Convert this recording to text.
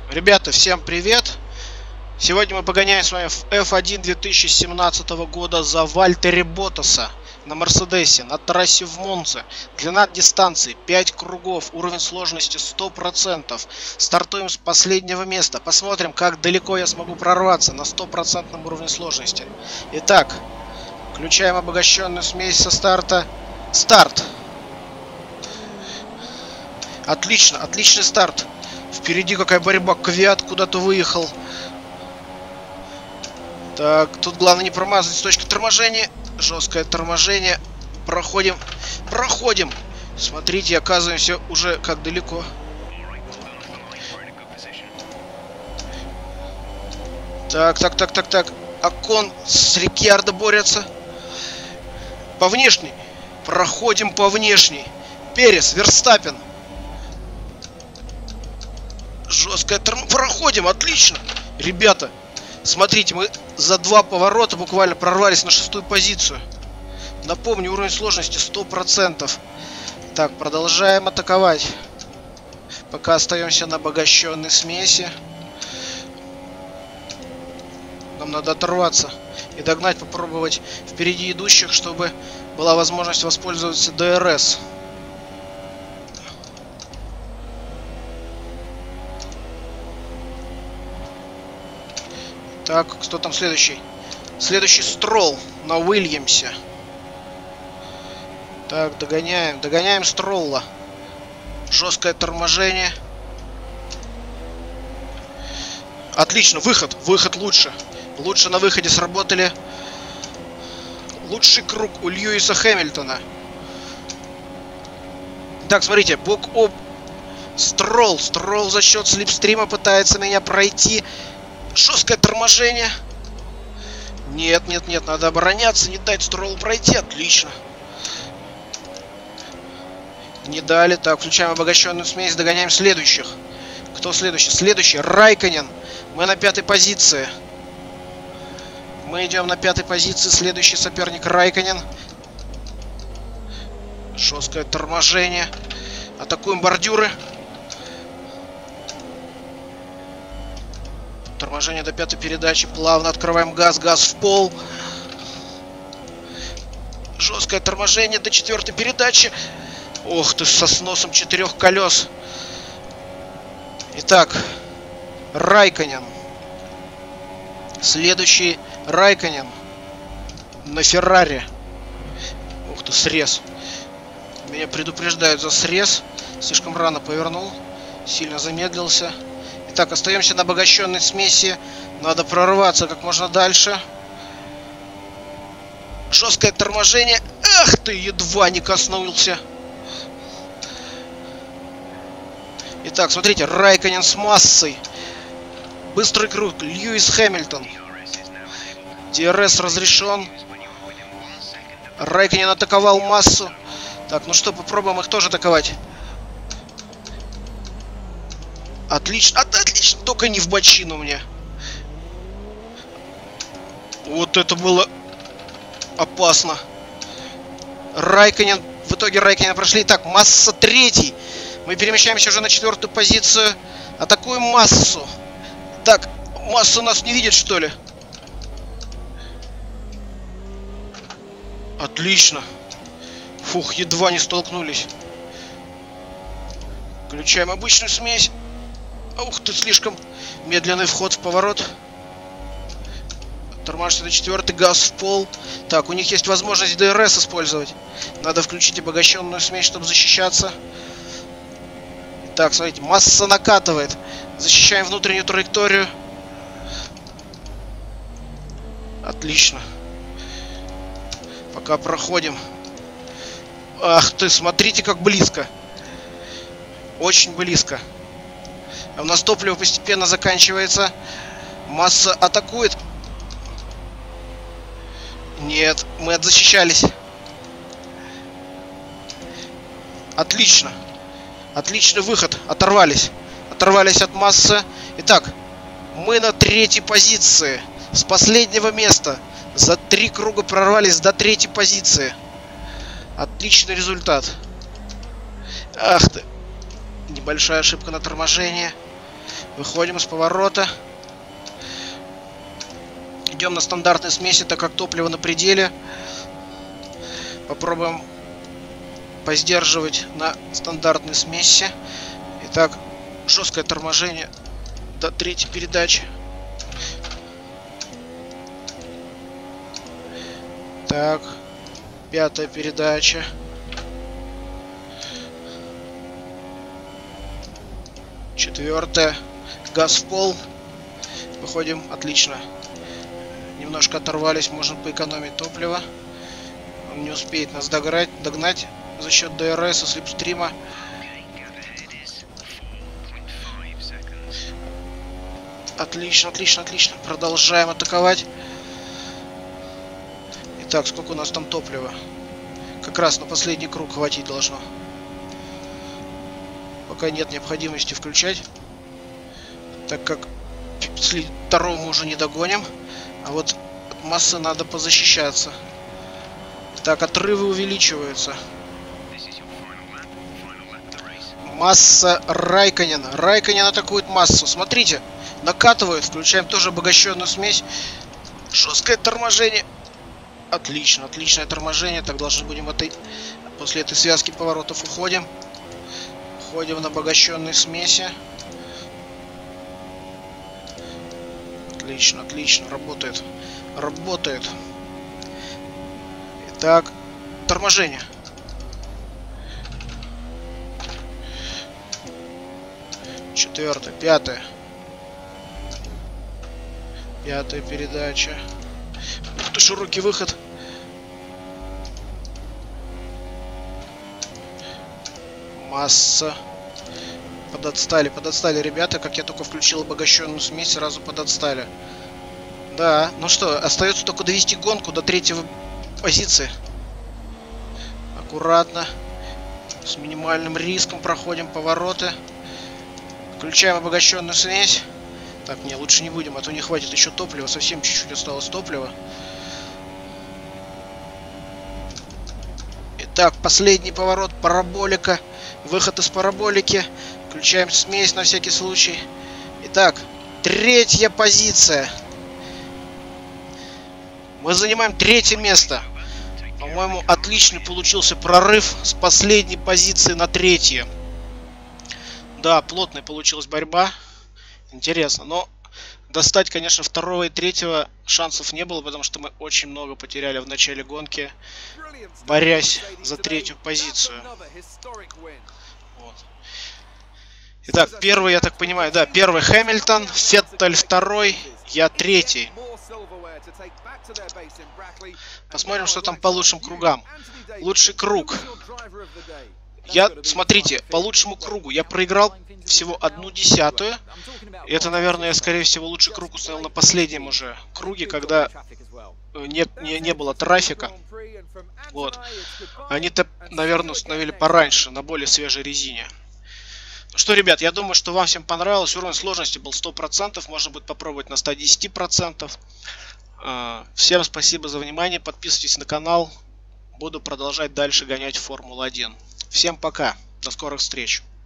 Ребята, всем привет! Сегодня мы погоняем с вами в F1 2017 года за Вальтери Боттаса на Мерседесе, на трассе в Монце. Длина дистанции 5 кругов, уровень сложности 100%. Стартуем с последнего места. Посмотрим, как далеко я смогу прорваться на 100% уровне сложности. Итак, включаем обогащенную смесь со старта. Старт! Отлично, отличный старт. Впереди какая борьба. Квиат куда-то выехал. Так, тут главное не промазать с точки торможения. Жесткое торможение. Проходим. Проходим. Смотрите, оказываемся уже как далеко. Так. Окон с Рикьярдо борется. По внешней. Проходим по внешней. Перес, Верстаппен. Жесткое торможение. Проходим, отлично. Ребята, смотрите, мы за 2 поворота буквально прорвались на 6-ю позицию. Напомню, уровень сложности 100%. Так, продолжаем атаковать. Пока остаемся на обогащенной смеси. Нам надо оторваться и догнать, попробовать впереди идущих, чтобы была возможность воспользоваться ДРС. Так, кто там следующий? Следующий Стролл на Уильямсе. Так, догоняем. Догоняем Стролла. Жесткое торможение. Отлично, выход. Выход лучше. Лучше на выходе сработали. Лучший круг у Льюиса Хэмилтона. Так, смотрите, бок об Стролл. Стролл за счет слипстрима пытается меня пройти. Жесткое торможение. Нет, надо обороняться, не дать Строллу пройти. Отлично. Не дали. Так, включаем обогащенную смесь, догоняем следующих. Кто следующий? Следующий Райконен. Мы на 5-й позиции. Мы идем на 5-й позиции. Следующий соперник Райконен. Жесткое торможение. Атакуем бордюры. Торможение до 5-й передачи. Плавно открываем газ. Газ в пол. Жесткое торможение до 4-й передачи. Ох ты, со сносом 4 колес. Итак, Райконен. Следующий Райконен на Феррари. Ух ты, срез. Меня предупреждают за срез. Слишком рано повернул. Сильно замедлился. Так, остаемся на обогащенной смеси. Надо прорваться как можно дальше. Жесткое торможение. Ах ты, едва не коснулся. Итак, смотрите, Райконен с массой. Быстрый круг. Льюис Хэмилтон. ДРС разрешен. Райконен атаковал массу. Так, ну что, попробуем их тоже атаковать. Отлично, отлично, только не в бочину мне. Вот это было опасно. Райконен, в итоге Райконена прошли. Так, Масса 3. Мы перемещаемся уже на 4-ю позицию. Атакуем Массу. Так, Масса нас не видит, что ли? Отлично. Фух, едва не столкнулись. Включаем обычную смесь. Ух ты, слишком медленный вход в поворот. Тормажится до 4-й, газ в пол. Так, у них есть возможность ДРС использовать. Надо включить обогащенную смесь, чтобы защищаться. Так, смотрите, Масса накатывает. Защищаем внутреннюю траекторию. Отлично. Пока проходим. Ах ты, смотрите, как близко. Очень близко. У нас топливо постепенно заканчивается. Масса атакует. Нет, мы отзащищались. Отлично. Отличный выход. Оторвались. Оторвались от Массы. Итак, мы на 3-й позиции. С последнего места. За 3 круга прорвались до 3-й позиции. Отличный результат. Ах ты. Небольшая ошибка на торможении. Выходим из поворота. Идем на стандартной смеси, так как топливо на пределе. Попробуем поздерживать на стандартной смеси. Итак, жесткое торможение до третьей передачи. Так, пятая передача. Четвертая. Газ в пол. Выходим. Отлично. Немножко оторвались. Можно поэкономить топливо. Он не успеет нас догнать за счет ДРС и слепстрима. Отлично, отлично, отлично. Продолжаем атаковать. Итак, сколько у нас там топлива? Как раз на последний круг хватить должно. Пока нет необходимости включать, так как второго мы уже не догоним. А вот от массы надо позащищаться. Так, отрывы увеличиваются. Масса Райконена. Райконен атакует массу. Смотрите, накатывает. Включаем тоже обогащенную смесь. Жесткое торможение. Отлично, отличное торможение. Так, должны будем после этой связки поворотов уходим. Уходим на обогащенной смеси. Отлично, отлично. Работает. Работает. Итак, торможение. Четвертая, пятая. Пятая передача. Ух ты, широкий выход. Масса. Подотстали ребята. Как я только включил обогащенную смесь, сразу подотстали. Да, ну что, остается только довести гонку до третьей позиции. Аккуратно. С минимальным риском проходим повороты. Включаем обогащенную смесь. Так, не, лучше не будем, а то не хватит еще топлива. Совсем чуть-чуть осталось топлива. Итак, последний поворот. Параболика. Выход из параболики. Включаем смесь на всякий случай. Итак, третья позиция. Мы занимаем третье место. По-моему, отличный получился прорыв с последней позиции на третье. Да, плотная получилась борьба. Интересно, но достать, конечно, второго и третьего шансов не было, потому что мы очень много потеряли в начале гонки, борясь за третью позицию. Вот. Итак, первый, я так понимаю, да, первый Хэмилтон, Феттель второй, я третий. Посмотрим, что там по лучшим кругам. Лучший круг. Смотрите, по лучшему кругу я проиграл всего 1/10. Это, наверное, скорее всего, лучший круг установил на последнем уже круге, когда не было трафика. Вот. Они-то, наверное, установили пораньше, на более свежей резине. Ну что, ребят, я думаю, что вам всем понравилось. Уровень сложности был 100%. Можно будет попробовать на 110%. Всем спасибо за внимание. Подписывайтесь на канал. Буду продолжать дальше гонять Формулу-1. Всем пока. До скорых встреч.